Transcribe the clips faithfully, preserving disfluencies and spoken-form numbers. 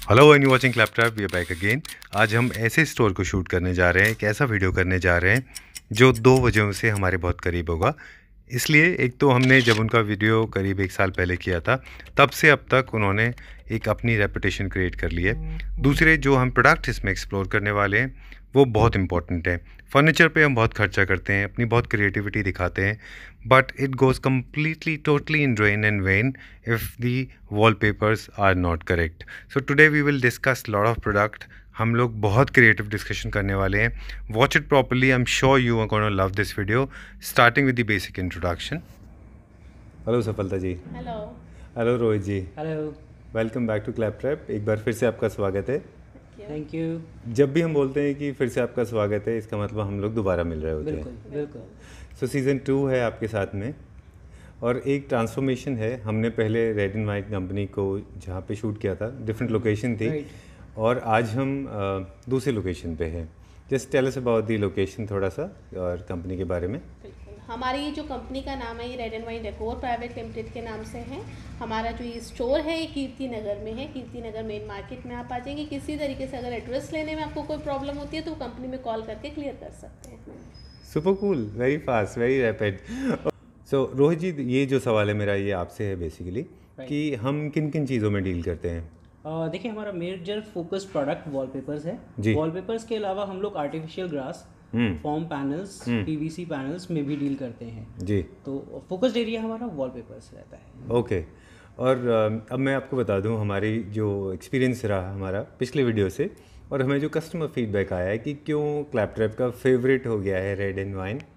Hello and you watching Claptop, we are back again. आज हम ऐसे स्टोर को शूट करने जा रहे हैं, एक ऐसा वीडियो करने जा रहे हैं जो दो वजहों से हमारे बहुत करीब होगा। इसलिए एक तो हमने जब उनका वीडियो करीब एक साल पहले किया था, तब से अब तक उन्होंने एक अपनी रेपुटेशन क्रिएट कर ली है। दूसरे जो हम प्रोडक्ट इसमें एक्सप्लोर करने वाले हैं वो बहुत इंपॉर्टेंट है। फर्नीचर पे हम बहुत खर्चा करते हैं, अपनी बहुत क्रिएटिविटी दिखाते हैं, but it goes completely totally in drain and when if the wallpapers are not correct. So today we will discuss lot of product. हम लोग बहुत क्रिएटिव डिस्कशन करने वाले हैं। Watch it properly, I am sure you are gonna love this video. Starting with the basic introduction. Hello Safalta ji. Hello. Hello Rohit ji. Hello. Welcome back to Claptop. एक बार फिर से आपका स्वागत है। Thank you. जब भी हम बोलते हैं कि फिर से आपका स्वागत है, इसका मतलब हम लोग दोबारा मिल रहे होते बिल्कुल, हैं। बिल्कुल। सो सीज़न टू है आपके साथ में, और एक ट्रांसफॉर्मेशन है। हमने पहले रेड एंड वाइट कंपनी को जहाँ पे शूट किया था, डिफरेंट लोकेशन थी, Right. और आज हम अ, दूसरे लोकेशन पे हैं। Just tell us about the location थोड़ा सा और कंपनी के बारे में। बिल्कुल, हमारी जो कंपनी का नाम है ये red and wine decor private limited के नाम से है। हमारा जो ये स्टोर है ये कीर्ति नगर में है। कीर्ति नगर मेन मार्केट में आप आ जाएंगे। किसी तरीके से अगर एड्रेस लेने में आपको कोई प्रॉब्लम होती है तो कंपनी में कॉल करके क्लियर कर सकते हैं। Super cool, very fast, very rapid. So Rohit ji, ये जो सवाल है मेरा ये आपसे है बेसिकली कि हम किन किन चीज़ों में डील करते हैं। uh, देखिए, हमारा मेजर फोकस प्रोडक्ट वॉलपेपर्स है। जी। वॉलपेपर्स के अलावा हम लोग artificial grass, form panels, PVC panels में भी डील करते हैं। जी। तो फोकस्ड एरिया हमारा वॉलपेपर्स रहता है। ओके। और अ, अब मैं आपको बता दूं हमारी जो एक्सपीरियंस रहा हमारा पिछले वीडियो से, और हमें जो कस्टमर फीडबैक आया है कि क्यों क्लैपट्रैप का फेवरेट हो गया है रेड एंड वाइन,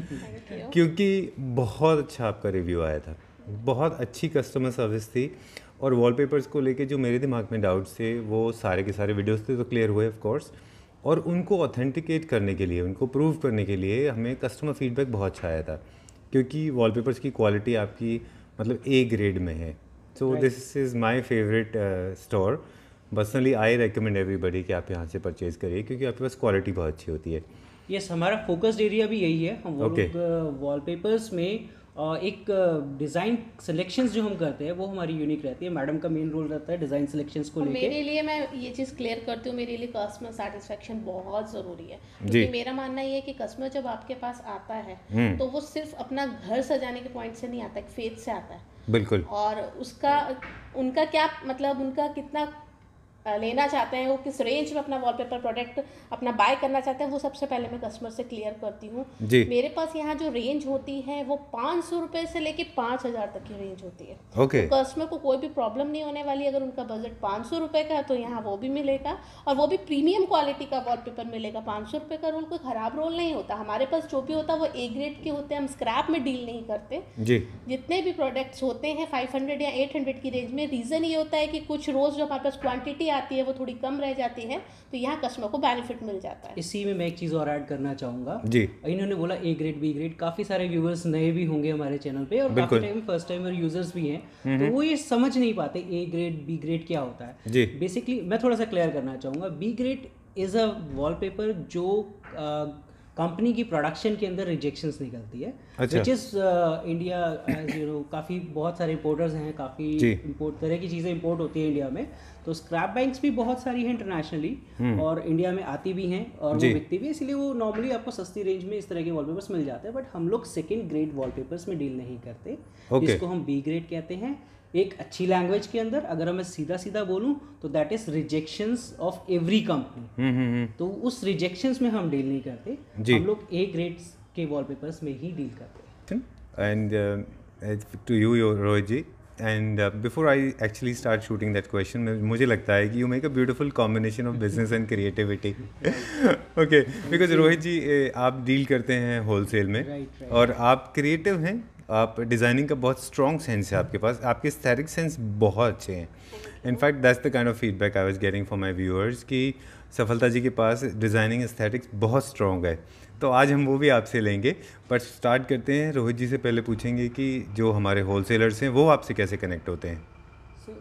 क्योंकि बहुत अच्छा आपका रिव्यू आया था, बहुत अच्छी कस्टमर सर्विस थी, और वॉलपेपर्स को लेके जो मेरे दिमाग में डाउट्स थे वो सारे के सारे वीडियोस थे तो क्लियर हुए ऑफ कोर्स। और उनको ऑथेंटिकेट करने के लिए, उनको प्रूव करने के लिए हमें कस्टमर फीडबैक बहुत अच्छा आया था, क्योंकि वॉलपेपर्स की क्वालिटी आपकी मतलब ए ग्रेड में है। So this is my favourite store. Personally I recommend everybody कि आप यहाँ से परचेज़ करिए, क्योंकि आपके पास क्वालिटी बहुत अच्छी होती है। यस, हमारा फोकस्ड एरिया भी यही है। हम Okay. वॉलपेपर्स में uh, एक डिज़ाइन सिलेक्शंस जो हम करते हैं वो हमारी यूनिक रहती है। मैडम का मेन रोल रहता है डिज़ाइन सिलेक्शंस को और लेके। मेरे लिए, मैं ये चीज़ क्लियर करती हूँ, मेरे लिए कस्टमर सेटिस्फेक्शन बहुत ज़रूरी है। जी। क्योंकि मेरा मानना ये है कि कस्टमर जब आपके पास आता है तो वो सिर्फ अपना घर सजाने के पॉइंट से नहीं आता है, फेथ से आता है। बिल्कुल। और उसका उनका क्या मतलब, उनका कितना अ, लेना चाहते हैं, वो किस रेंज में अपना वॉलपेपर प्रोडक्ट अपना बाय करना चाहते हैं, वो सबसे पहले मैं कस्टमर से क्लियर करती हूँ। जी। मेरे पास यहाँ जो रेंज होती है वो पाँच सौ रुपये से लेके पाँच हज़ार तक की रेंज होती है। ओके। तो कस्टमर को कोई भी प्रॉब्लम नहीं होने वाली। अगर उनका बजट पाँच सौ रुपये का है तो यहाँ वो भी मिलेगा, और वो भी प्रीमियम क्वालिटी का वॉलपेपर मिलेगा। पाँच सौ रुपये का रोल कोई ख़राब रोल नहीं होता। हमारे पास जो भी होता है वो ए ग्रेड के होते हैं, हम स्क्रैप में डील नहीं करते। जी। जितने भी प्रोडक्ट्स होते हैं फाइव हंड्रेड या एट हंड्रेड की रेंज में, रीज़न ये होता है कि कुछ रोज़ जो हमारे पास क्वांटिटी आती है वो थोड़ी कम रह जाती है, तो यहाँ कस्टमर को बेनिफिट मिल जाता है। इसी में मैं एक चीज़ और ऐड करना चाहूँगा। जी। इन्होंने बोला ए ग्रेड बी ग्रेड, काफ़ी सारे व्यूअर्स नए भी होंगे हमारे चैनल पे, और काफ़ी टाइम फर्स्ट टाइमर यूजर्स भी हैं, तो वो ये समझ नहीं पाते ए ग्रेड बी ग्रेड क्या होता है। जी। बेसिकली मैं थोड़ा सा क्लियर करना चाहूँगा। B grade is a wallpaper जो कंपनी की प्रोडक्शन के अंदर रिजेक्शंस निकलती है, अच्छा। Which is India, as you know, काफ़ी बहुत सारे इंपोर्टर्स हैं, काफ़ी इंपोर्ट तरह की चीज़ें इंपोर्ट होती है इंडिया में। तो स्क्रैप बैंक्स भी बहुत सारी हैं इंटरनेशनली, और इंडिया में आती भी हैं और वो बिकती भी है, इसलिए वो नॉर्मली आपको सस्ती रेंज में इस तरह के वॉलपेपर्स मिल जाते हैं। बट हम लोग सेकेंड ग्रेड वॉलपेपर्स में डील नहीं करते, जिसको हम बी ग्रेड कहते हैं। एक अच्छी लैंग्वेज के अंदर अगर मैं सीधा सीधा बोलूं तो that is rejections of every company. तो उस रिजेक्शंस में हम डील नहीं करते, हम लोग ए ग्रेड्स के वॉलपेपर्स में ही डील करते हैं। And to you Rohit ji, and before I actually start shooting that question, मुझे लगता है कि you make a beautiful combination of business and creativity. Okay, because Rohit ji eh, आप डील करते हैं होलसेल में, Right, right. और आप क्रिएटिव हैं, आप डिज़ाइनिंग का बहुत स्ट्रॉन्ग सेंस है आपके पास, आपके एस्थेटिक सेंस बहुत अच्छे हैं। In fact that's the kind of feedback I was getting for my viewers कि सफलता जी के पास डिज़ाइनिंग एस्थेटिक्स बहुत स्ट्रॉन्ग है। तो आज हम वो भी आपसे लेंगे, बट स्टार्ट करते हैं रोहित जी से। पहले पूछेंगे कि जो हमारे होलसेलर्स हैं वो आपसे कैसे कनेक्ट होते हैं। So,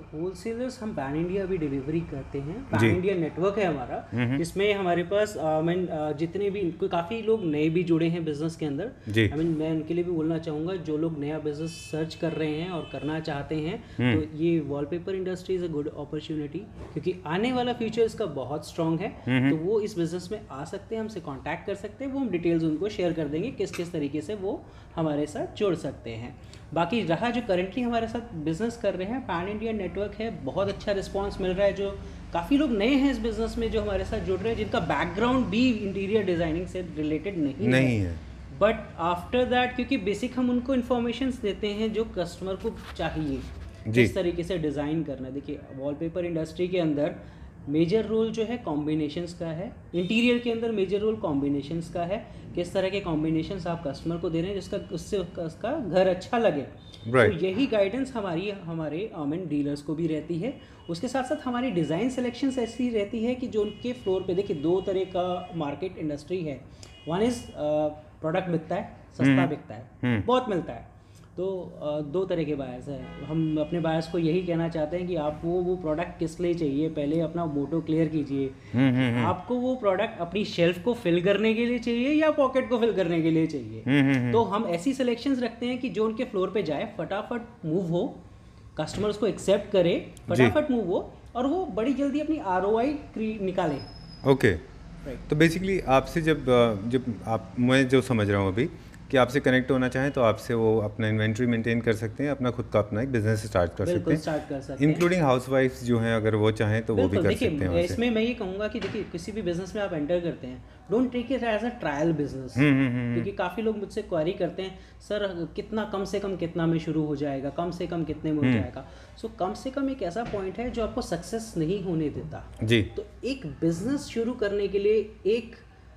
होलसेलर्स हम पैन इंडिया भी डिलीवरी करते हैं। पैन इंडिया नेटवर्क है हमारा, जिसमें हमारे पास आई मीन जितने भी काफ़ी लोग नए भी जुड़े हैं बिजनेस के अंदर। आई मीन मैं उनके लिए भी बोलना चाहूँगा, जो लोग नया बिजनेस सर्च कर रहे हैं और करना चाहते हैं, तो ये wallpaper industry is a good opportunity, क्योंकि आने वाला फ्यूचर इसका बहुत स्ट्रॉन्ग है। तो वो इस बिजनेस में आ सकते हैं, हमसे कॉन्टैक्ट कर सकते हैं, वो हम डिटेल्स उनको शेयर कर देंगे किस किस तरीके से वो हमारे साथ जुड़ सकते हैं। बाकी रहा जो करेंटली हमारे साथ बिजनेस कर रहे हैं, पैन इंडिया नेटवर्क है, बहुत अच्छा रिस्पांस मिल रहा है। जो काफ़ी लोग नए हैं इस बिजनेस में जो हमारे साथ जुड़ रहे हैं, जिनका बैकग्राउंड भी इंटीरियर डिज़ाइनिंग से रिलेटेड नहीं, नहीं है, बट आफ्टर दैट क्योंकि बेसिक हम उनको इन्फॉर्मेशंस देते हैं जो कस्टमर को चाहिए, किस तरीके से डिज़ाइन करना है। देखिए वॉलपेपर इंडस्ट्री के अंदर मेजर रोल जो है कॉम्बिनेशंस का है, इंटीरियर के अंदर मेजर रोल कॉम्बिनेशंस का है, किस तरह के कॉम्बिनेशंस आप कस्टमर को दे रहे हैं जिसका उससे उसका घर अच्छा लगे। right. तो यही गाइडेंस हमारी हमारे आमेन डीलर्स को भी रहती है। उसके साथ साथ हमारी डिज़ाइन सिलेक्शंस ऐसी रहती है कि जो उनके फ्लोर पे, देखिए दो तरह का मार्केट इंडस्ट्री है। वन इज़ प्रोडक्ट बिकता है, सस्ता बिकता है, बहुत मिलता है। तो दो तरह के बायर्स हैं। हम अपने बायर्स को यही कहना चाहते हैं कि आप वो वो प्रोडक्ट किस लिए चाहिए, पहले अपना मोटो क्लियर कीजिए। आपको वो प्रोडक्ट अपनी शेल्फ को फिल करने के लिए चाहिए या पॉकेट को फिल करने के लिए चाहिए। तो हम ऐसी सिलेक्शंस रखते हैं कि जो उनके फ्लोर पे जाए, फटाफट मूव हो, कस्टमर उसको एक्सेप्ट करे, फटाफट मूव हो और वो बड़ी जल्दी अपनी आर ओ आई निकाले। ओके, तो बेसिकली आपसे जब जब आप, मैं जो समझ रहा हूँ अभी कि आपसे कनेक्ट होना चाहें तो आपसे वो अपना इन्वेंट्री मेंटेन कर सकते हैं, अपना खुद का अपना एक बिजनेस स्टार्ट कर सकते हैं, स्टार्ट कर सकते हैं, इंक्लूडिंग हाउसवाइफ्स जो हैं, अगर वो चाहें तो वो भी कर सकते हैं। इसमें मैं ये कहूँगा कि देखिए किसी भी बिजनेस में आप एंटर करते हैं, don't take it as a trial business, क्योंकि काफ़ी लोग मुझसे क्वेरी करते हैं, सर कितना कम से कम कितना में शुरू हो जाएगा, कम से कम कितने में हो जाएगा। सो कम से कम एक ऐसा पॉइंट है जो आपको सक्सेस नहीं होने देता जी। तो एक बिजनेस शुरू करने के लिए एक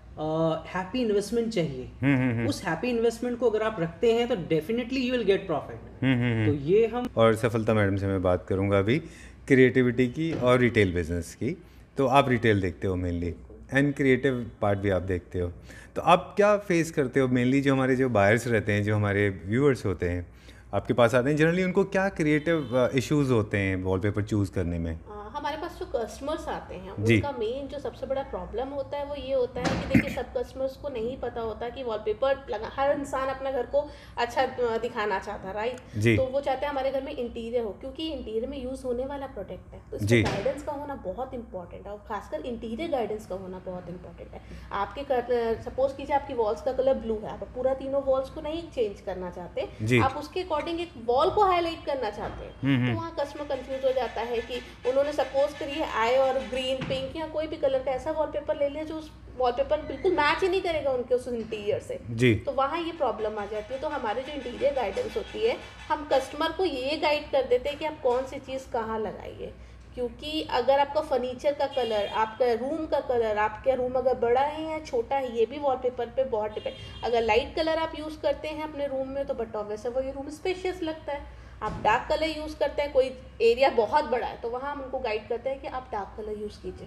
हैप्पी uh, इन्वेस्टमेंट चाहिए। हुँ, हुँ, हुँ. उस हैप्पी इन्वेस्टमेंट को अगर आप रखते हैं तो definitely you will get profit. तो ये हम और सफलता मैडम से मैं बात करूंगा अभी क्रिएटिविटी की और रिटेल बिजनेस की। तो आप रिटेल देखते हो मेनली, एंड क्रिएटिव पार्ट भी आप देखते हो, तो आप क्या फेस करते हो मेनली? जो हमारे जो बायर्स रहते हैं, जो हमारे व्यूअर्स होते हैं आपके पास आते हैं, जनरली उनको क्या क्रिएटिव इश्यूज होते हैं वॉलपेपर चूज़ करने में? हमारे पास जो कस्टमर्स आते हैं उनका मेन जो सबसे बड़ा प्रॉब्लम होता है वो ये होता है कि देखिए सब कस्टमर्स को नहीं पता होता कि वॉलपेपर लगा, हर इंसान अपने घर को अच्छा दिखाना चाहता है, राइट? तो वो चाहते हैं हमारे घर में इंटीरियर हो, क्योंकि इंटीरियर में यूज़ होने वाला प्रोडक्ट है, तो इसमें गाइडेंस का होना बहुत इंपॉर्टेंट है, और खासकर इंटीरियर गाइडेंस का होना बहुत इंपॉर्टेंट है। आपके सपोज कीजिए आपकी वॉल्स का कलर ब्लू है, आप पूरा तीनों वॉल्स को नहीं चेंज करना चाहते, आप उसके अकॉर्डिंग एक वॉल को हाईलाइट करना चाहते हैं, तो वहाँ कस्टमर कंफ्यूज हो जाता है कि उन्होंने सपोज करिए आए और ग्रीन, पिंक या कोई भी कलर का ऐसा वॉलपेपर ले लिया जो उस वॉलपेपर बिल्कुल मैच ही नहीं करेगा उनके उस इंटीरियर से जी। तो वहाँ ये प्रॉब्लम आ जाती है। तो हमारे जो इंटीरियर गाइडेंस होती है, हम कस्टमर को ये गाइड कर देते हैं कि आप कौन सी चीज़ कहाँ लगाइए, क्योंकि अगर आपका फर्नीचर का कलर, आपका रूम का कलर, आपका रूम अगर बड़ा है या छोटा है, ये भी वॉलपेपर पे बहुत डिपेंड। अगर लाइट कलर आप यूज़ करते हैं अपने रूम में तो बट ऑब्वियस है वही रूम स्पेशियस लगता है। आप डार्क कलर यूज़ करते हैं, कोई एरिया बहुत बड़ा है, तो वहाँ हम उनको गाइड करते हैं कि आप डार्क कलर यूज़ कीजिए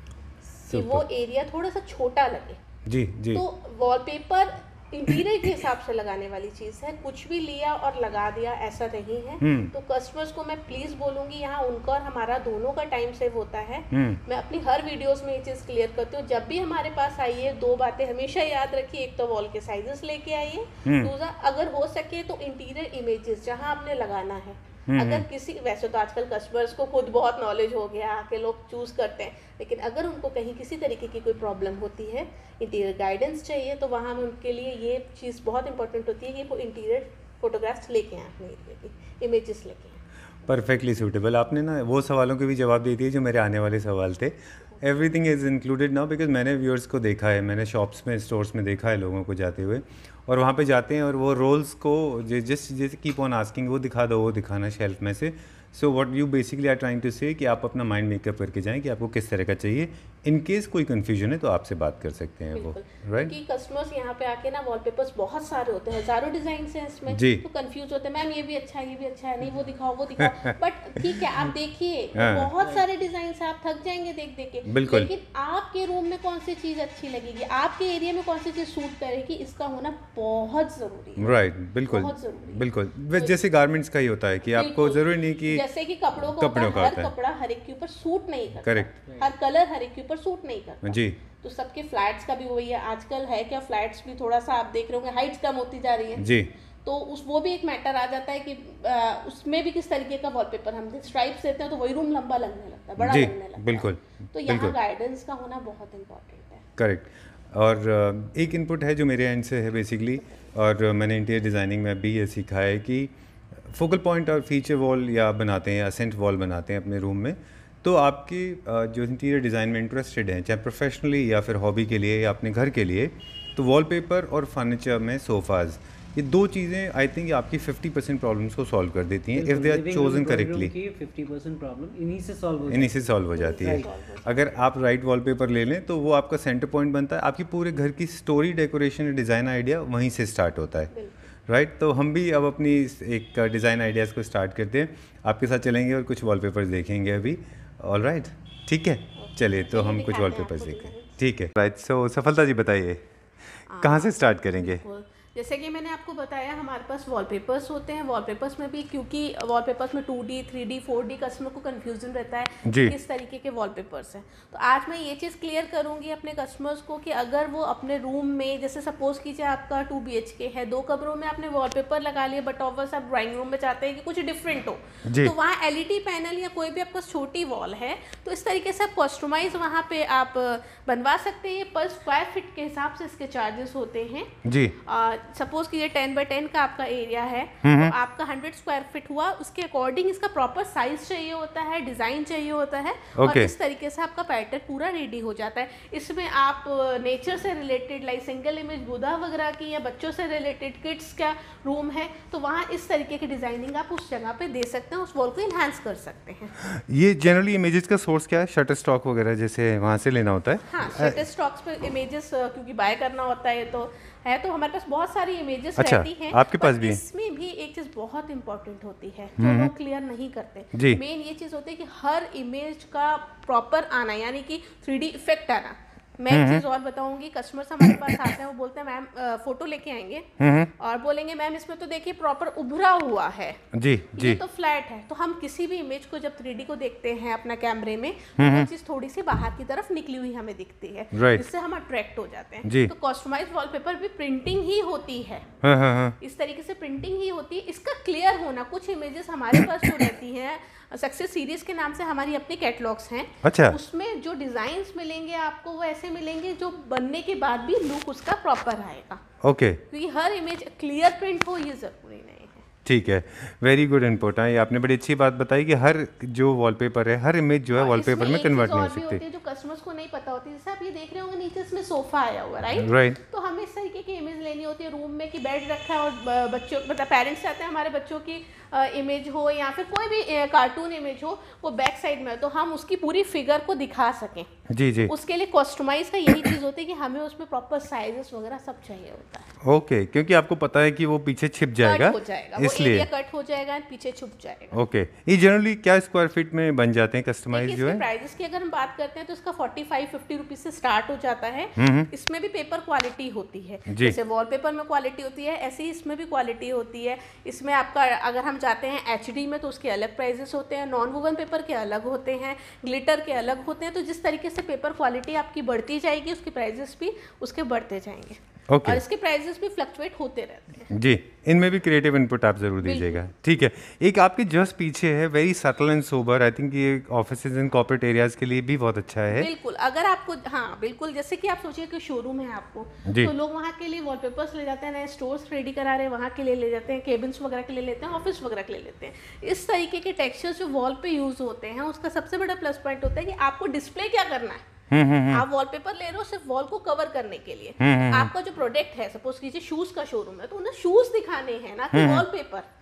कि वो एरिया थोड़ा सा छोटा लगे जी जी। तो वॉलपेपर इंटीरियर के हिसाब से लगाने वाली चीज़ है, कुछ भी लिया और लगा दिया ऐसा नहीं है। तो कस्टमर्स को मैं प्लीज़ बोलूँगी, यहाँ उनका और हमारा दोनों का टाइम सेव होता है। मैं अपनी हर वीडियोस में ये चीज़ क्लियर करती हूँ, जब भी हमारे पास आइए दो बातें हमेशा याद रखिए, एक तो वॉल के साइजेस लेके आइए, दूसरा अगर हो सके तो इंटीरियर इमेजेस जहाँ आपने लगाना है। अगर किसी, वैसे तो आजकल कस्टमर्स को खुद बहुत नॉलेज हो गया, आके लोग चूज़ करते हैं, लेकिन अगर उनको कहीं किसी तरीके की कोई प्रॉब्लम होती है, इंटीरियर गाइडेंस चाहिए, तो वहाँ में उनके लिए ये चीज़ बहुत इंपॉर्टेंट होती है कि वो इंटीरियर फोटोग्राफ्स लेके आएँ, अपने एरिया की इमेजेस लेके आएँ। Perfectly suitable. आपने ना वो सवालों के भी जवाब दे दिए जो मेरे आने वाले सवाल थे। Everything is included now, because मैंने व्यूअर्स को देखा है, मैंने शॉप्स में, स्टोर्स में देखा है लोगों को जाते हुए, और वहाँ पे जाते हैं और वो रोल्स को जिस जैसे कीप ऑन आस्किंग, वो दिखा दो, वो दिखाना शेल्फ में से। So what you basically are trying to say कि आप अपना माइंड मेकअप करके जाएं कि आपको किस तरह का चाहिए। इन केस कोई कन्फ्यूजन है तो आपसे बात कर सकते हैं वो, राइट? कि कस्टमर्स यहाँ पे आके ना वॉलपेपर्स बहुत सारे होते हैं, हजारों डिजाइन हैं इसमें, तो कंफ्यूज होते हैं, मैम ये भी अच्छा है, ये भी अच्छा है, नहीं वो दिखाओ वो दिखाओ, बट ठीक है आप देखिए बहुत सारे डिजाइन डिजाइन है, आप थक जाएंगे देख देख के। बिल्कुल। लेकिन आपके रूम में कौन सी चीज अच्छी लगेगी, आपके एरिया में कौन सी चीज सूट करेगी, इसका होना बहुत जरूरी है। राइट right, बिल्कुल बहुत जरूरी। बिल्कुल तो, जैसे गारमेंट्स का ही होता है कि आपको जरूरी नहीं कि जैसे कि कपड़ों का कपड़ों का हर कपड़ा हर एक के ऊपर सूट नहीं करता, करेक्ट, हर कलर हर एक के ऊपर सूट नहीं करता जी। तो सबके फ्लैट्स का भी वही है, आजकल है क्या फ्लैट्स भी थोड़ा सा आप देख रहे होंगे हाइट्स कम होती जा रही है जी, तो उस वो भी एक मैटर आ जाता है कि आ, उसमें भी किस तरीके का वॉलपेपर हम स्ट्राइप्स देते हैं तो वही रूम लंबा लगने लगता है, बड़ा जी, लगने लगता है। बिल्कुल तो यहाँ गाइडेंस का होना बहुत इम्पोर्टेंट है। करेक्ट। और एक इनपुट है जो मेरे एंड से है बेसिकली, और मैंने इंटीरियर डिज़ाइनिंग में भी ये सीखा है कि फोकल पॉइंट और फीचर वॉल या बनाते हैं या असेंट वॉल बनाते हैं अपने रूम में, तो आपकी जो इंटीरियर डिज़ाइन में इंटरेस्टेड हैं, चाहे प्रोफेशनली या फिर हॉबी के लिए या अपने घर के लिए, तो वॉलपेपर और फर्नीचर में सोफ़ाज़, ये दो चीज़ें आई थिंक आपकी फिफ्टी परसेंट प्रॉब्लम्स को सॉल्व कर देती हैं if they are chosen correctly. Fifty percent problem इन्हीं से सॉल्व इन्हीं से सॉल्व हो जाती है। अगर आप राइट वॉलपेपर ले लें तो वो आपका सेंटर पॉइंट बनता है, आपकी पूरे घर की स्टोरी, डेकोरेशन, डिज़ाइन आइडिया वहीं से स्टार्ट होता है, राइट right? तो हम भी अब अपनी एक डिज़ाइन आइडियाज़ को स्टार्ट करते हैं, आपके साथ चलेंगे और कुछ वॉलपेपर्स देखेंगे अभी। ऑल राइट, ठीक है, चलिए तो हम कुछ वॉलपेपर्स देखते हैं, ठीक है। राइट, सो सफलता जी बताइए कहाँ से स्टार्ट करेंगे? जैसे कि मैंने आपको बताया हमारे पास वॉलपेपर्स होते हैं, वॉलपेपर्स में भी क्योंकि वॉलपेपर्स में two D, three D, four D customer को कंफ्यूजन रहता है कि किस तरीके के वॉलपेपर्स हैं। तो आज मैं ये चीज़ क्लियर करूंगी अपने कस्टमर्स को कि अगर वो अपने रूम में, जैसे सपोज कीजिए आपका टू बी एच के है, दो कमरों में आपने वॉलपेपर लगा लिया, बट ऑफर्स आप ड्राइंग रूम में चाहते हैं कि कुछ डिफरेंट हो, तो वहाँ एल ई डी पैनल या कोई भी आपका छोटी वॉल है तो इस तरीके से आप कस्टमाइज वहाँ पे आप बनवा सकते हैं। पर स्क्वायर फीट के हिसाब से इसके चार्जेस होते हैं जी। सपोज कीजिए टेन बाई टेन का आपका एरिया है तो आपका हंड्रेड स्क्वायर फीट हुआ, उसके अकॉर्डिंग इसका प्रॉपर साइज चाहिए होता है, डिजाइन चाहिए होता है okay. और इस तरीके से आपका पैटर्न पूरा रेडी हो जाता है। इसमें आप नेचर से related like single image Buddha वगैरह की या बच्चों से रिलेटेड किड्स का रूम है तो वहाँ इस तरीके की डिजाइनिंग आप उस जगह पे दे सकते हैं, उस वॉल को इनहांस कर सकते हैं। ये जनरली इमेजेस का सोर्स क्या है? शटर स्टॉक वगैरह जैसे वहाँ से लेना होता है? हाँ, शटर स्टॉक्स पे इमेजेस क्योंकि बाय करना होता है तो है, तो हमारे पास बहुत सारी इमेजेस अच्छा, रहती हैं। आपके पास भी? इसमें भी एक चीज बहुत इंपॉर्टेंट होती है जो लोग क्लियर नहीं करते। मेन ये चीज होती है कि हर इमेज का प्रॉपर आना, यानी कि थ्री डी इफेक्ट आना। मैं एक चीज और बताऊंगी, कस्टमर्स हमारे पास आते हैं वो बोलते हैं मैम फोटो लेके आएंगे और बोलेंगे मैम इसमें तो देखिए प्रॉपर उभरा हुआ है जी जी, ये तो फ्लैट है। तो हम किसी भी इमेज को जब थ्री डी को देखते हैं अपना कैमरे में तो वो चीज थोड़ी सी बाहर की तरफ निकली हुई हमें दिखती है, जिससे हम अट्रैक्ट हो जाते हैं। तो कस्टमाइज वॉलपेपर भी प्रिंटिंग ही होती है, हाँ, हाँ, हाँ. इस तरीके से प्रिंटिंग ही होती है। इसका क्लियर होना, कुछ इमेजेस हमारे पास जो रहती हैं सक्सेस सीरीज के नाम से हमारी अपनी कैटलॉग्स हैं, अच्छा, उसमें जो डिजाइन्स मिलेंगे आपको वो ऐसे मिलेंगे जो बनने के बाद भी लुक उसका प्रॉपर आएगा। Okay okay. क्योंकि हर इमेज क्लियर प्रिंट हो ये जरूरी नहीं है। ठीक है, वेरी गुड इनपुट है, ये आपने बड़ी अच्छी बात बताई कि हर जो वॉलपेपर है, हर इमेज जो है वॉलपेपर में कन्वर्ट नहीं हो सकती, जो कस्टमर्स को नहीं पता होती। जैसे आप ये देख रहे होंगे नीचे इसमें सोफा आया हुआ, राइट राइट तो हमें इस तरीके की इमेज लेनी होती है रूम में कि बेड रखा है और बच्चों मतलब पेरेंट्स चाहते हैं हमारे बच्चों की इमेज हो या फिर कोई भी कार्टून इमेज हो वो बैक साइड में, तो हम उसकी पूरी फिगर को दिखा सकें जी जी। उसके लिए कस्टमाइज का यही चीज होती है कि हमें उसमें प्रॉपर साइजेस वगैरह सब चाहिए होता है। ओके okay, क्योंकि आपको पता है कि वो पीछे छिप जाएगा, हो जाएगा इसलिए कट हो जाएगा, पीछे छुप जाएगा। Okay okay. ये जनरली क्या स्क्वायर फीट में बन जाते हैं कस्टमाइज जो है? प्राइसेस की अगर हम बात करते हैं तो इसका फोर्टी फाइव फिफ्टी रुपीज से स्टार्ट हो जाता है। इसमें भी पेपर क्वालिटी होती है, जैसे वॉलपेपर में क्वालिटी होती है ऐसे ही इसमें भी क्वालिटी होती है। इसमें आपका अगर हम जाते हैं एच डी में तो उसके अलग प्राइजेस होते हैं, नॉन वुवन पेपर के अलग होते हैं, ग्लिटर के अलग होते हैं। तो जिस तरीके से पेपर क्वालिटी आपकी बढ़ती जाएगी उसके प्राइजेस भी उसके बढ़ते जाएंगे। Okay. और इसके प्राइसेस भी फ्लक्चुएट होते रहते हैं जी। इनमें भी क्रिएटिव इनपुट आप जरूर दीजिएगा, ठीक है। एक आपके जस्ट पीछे है very subtle and sober, I think ये ऑफिसेज एंड कॉर्पोरेट एरियाज के लिए भी बहुत अच्छा है। बिल्कुल, अगर आपको हाँ बिल्कुल, जैसे कि आप सोचिए कि शोरूम है आपको तो लोग वहाँ के लिए वॉलपेपर्स ले जाते हैं, नए स्टोर्स रेडी करा रहे हैं वहाँ के लिए ले जाते हैं, केबिन्स वगैरह के लिए लेते हैं, ऑफिस वगैरह के लिए लेते हैं। इस तरीके के टेक्सचर्स जो वॉल पे यूज होते हैं उसका सबसे बड़ा प्लस पॉइंट होता है कि आपको डिस्प्ले क्या करना है। आप वॉलपेपर ले रहे हो सिर्फ वॉल को कवर करने के लिए, आपका जो प्रोडक्ट है सपोज कीजिए शूज का शोरूम है तो उन्हें शूज दिखाने हैं ना कि वॉलपेपर,